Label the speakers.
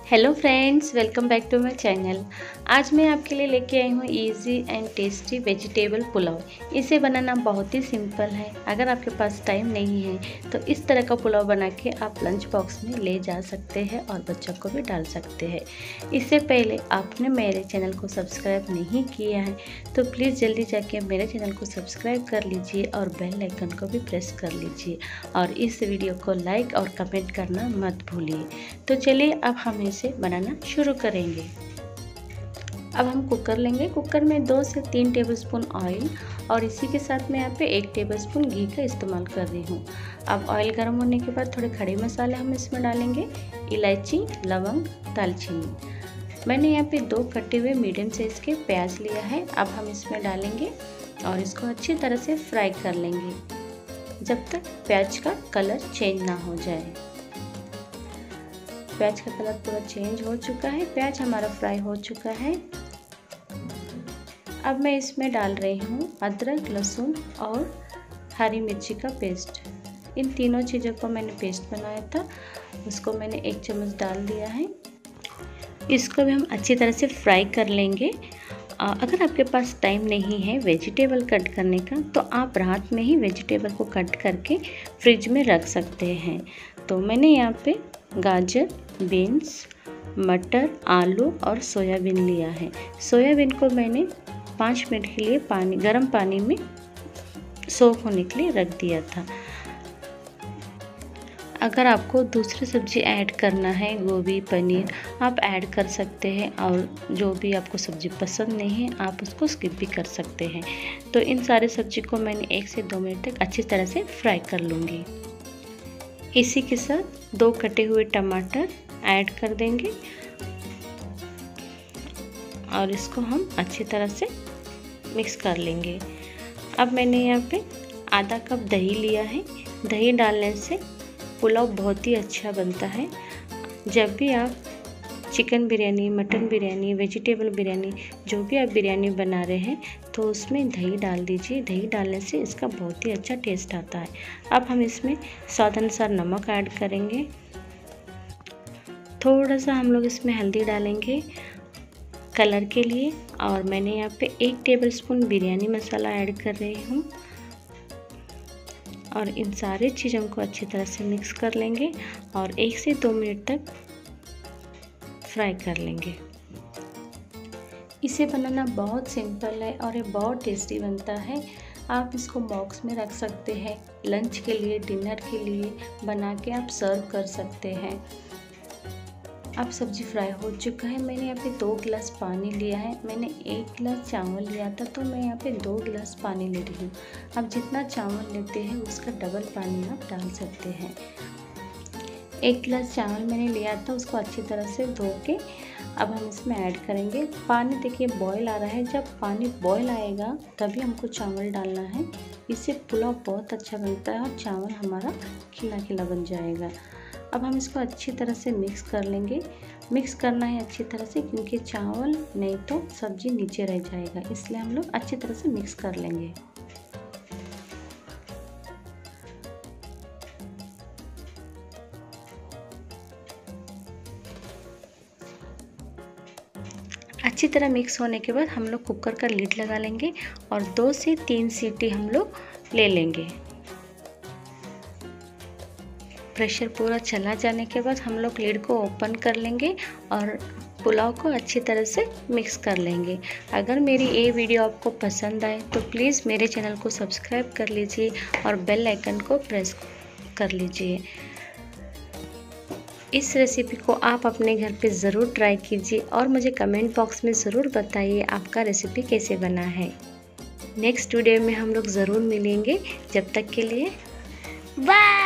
Speaker 1: Hello friends, welcome back to my channel. आज मैं आपके लिए लेके आई हूँ easy and tasty vegetable pulao. इसे बनाना बहुत ही सिंपल है। अगर आपके पास टाइम नहीं है तो इस तरह का पुलाव बना के आप लंच बॉक्स में ले जा सकते हैं और बच्चों को भी डाल सकते हैं। इससे पहले आपने मेरे चैनल को सब्सक्राइब नहीं किया है तो प्लीज़ जल्दी जाके मेरे चैनल को सब्सक्राइब कर लीजिए और बेल आइकन को भी प्रेस कर लीजिए और इस वीडियो को लाइक और कमेंट करना मत भूलिए। तो चलिए अब हम इसे बनाना शुरू करेंगे। अब हम कुकर लेंगे। कुकर में 2 से 3 टेबलस्पून ऑयल और इसी के साथ मैं यहाँ पे 1 टेबलस्पून घी का इस्तेमाल कर रही हूँ। अब ऑयल गर्म होने के बाद थोड़े खड़े मसाले हम इसमें डालेंगे, इलायची, लवंग, दालचीनी। मैंने यहाँ पे 2 कटे हुए मीडियम साइज़ के प्याज लिया है। अब हम इसमें डालेंगे और इसको अच्छी तरह से फ्राई कर लेंगे जब तक प्याज का कलर चेंज ना हो जाए। प्याज का कलर पूरा चेंज हो चुका है, प्याज हमारा फ्राई हो चुका है। अब मैं इसमें डाल रही हूँ अदरक, लहसुन और हरी मिर्ची का पेस्ट। इन तीनों चीज़ों को मैंने पेस्ट बनाया था, उसको मैंने 1 चम्मच डाल दिया है। इसको भी हम अच्छी तरह से फ्राई कर लेंगे। अगर आपके पास टाइम नहीं है वेजिटेबल कट करने का तो आप रात में ही वेजिटेबल को कट करके फ्रिज में रख सकते हैं। तो मैंने यहाँ पे गाजर, बीन्स, मटर, आलू और सोयाबीन लिया है। सोयाबीन को मैंने 5 मिनट के लिए गर्म पानी में सोख होने के लिए रख दिया था। अगर आपको दूसरी सब्ज़ी ऐड करना है, गोभी, पनीर, आप ऐड कर सकते हैं और जो भी आपको सब्ज़ी पसंद नहीं है आप उसको स्किप भी कर सकते हैं। तो इन सारे सब्ज़ी को मैंने 1 से 2 मिनट तक अच्छी तरह से फ्राई कर लूँगी। इसी के साथ 2 कटे हुए टमाटर ऐड कर देंगे और इसको हम अच्छी तरह से मिक्स कर लेंगे। अब मैंने यहाँ पे आधा कप दही लिया है। दही डालने से पुलाव बहुत ही अच्छा बनता है। जब भी आप chicken biryani, mutton biryani, vegetable biryani, जो भी आप बिरयानी बना रहे हैं तो उसमें दही डाल दीजिए। दही डालने से इसका बहुत ही अच्छा टेस्ट आता है। अब हम इसमें स्वाद अनुसार नमक ऐड करेंगे। थोड़ा सा हम लोग इसमें हल्दी डालेंगे कलर के लिए और मैंने यहाँ पे 1 टेबलस्पून बिरयानी मसाला ऐड कर रही हूँ और इन सारे चीज़ों को अच्छी तरह से मिक्स कर लेंगे और 1 से 2 मिनट तक फ्राई कर लेंगे। इसे बनाना बहुत सिंपल है और ये बहुत टेस्टी बनता है। आप इसको बॉक्स में रख सकते हैं, लंच के लिए, डिनर के लिए बना के आप सर्व कर सकते हैं। अब सब्जी फ्राई हो चुका है। मैंने यहाँ पे 2 गिलास पानी लिया है। मैंने 1 गिलास चावल लिया था तो मैं यहाँ पे 2 गिलास पानी ले रही हूँ। अब जितना चावल लेते हैं उसका डबल पानी आप डाल सकते हैं। 1 गिलास चावल मैंने लिया था, उसको अच्छी तरह से धो के अब हम इसमें ऐड करेंगे। पानी देखिए बॉयल आ रहा है। जब पानी बॉयल आएगा तभी हमको चावल डालना है। इससे पुलाव बहुत अच्छा बनता है और चावल हमारा खिला खिला बन जाएगा। अब हम इसको अच्छी तरह से मिक्स कर लेंगे। मिक्स करना है अच्छी तरह से क्योंकि चावल नहीं तो सब्जी नीचे रह जाएगा, इसलिए हम लोग अच्छी तरह से मिक्स कर लेंगे। अच्छी तरह मिक्स होने के बाद हम लोग कुकर का लिड लगा लेंगे और 2 से 3 सीटी हम लोग ले लेंगे। प्रेशर पूरा चला जाने के बाद हम लोग लिड को ओपन कर लेंगे और पुलाव को अच्छी तरह से मिक्स कर लेंगे। अगर मेरी ये वीडियो आपको पसंद आए तो प्लीज़ मेरे चैनल को सब्सक्राइब कर लीजिए और बेल आइकन को प्रेस कर लीजिए। इस रेसिपी को आप अपने घर पे ज़रूर ट्राई कीजिए और मुझे कमेंट बॉक्स में ज़रूर बताइए आपका रेसिपी कैसे बना है। नेक्स्ट वीडियो में हम लोग ज़रूर मिलेंगे। जब तक के लिए बाय।